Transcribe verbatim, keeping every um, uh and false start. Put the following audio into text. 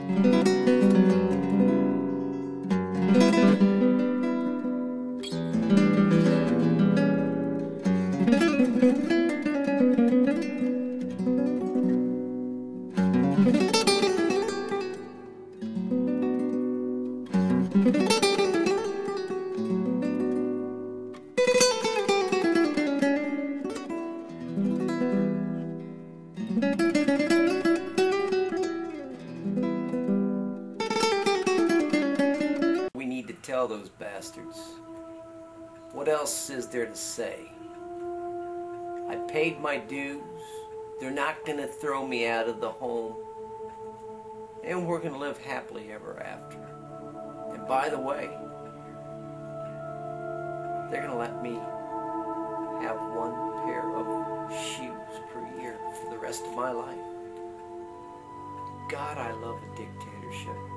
We need to tell those bastards. What else is there to say? I paid my dues. They're not going to throw me out of the home. And we're going to live happily ever after. And by the way, they're going to let me have one pair of shoes per year for the rest of my life. God, I love a dictatorship.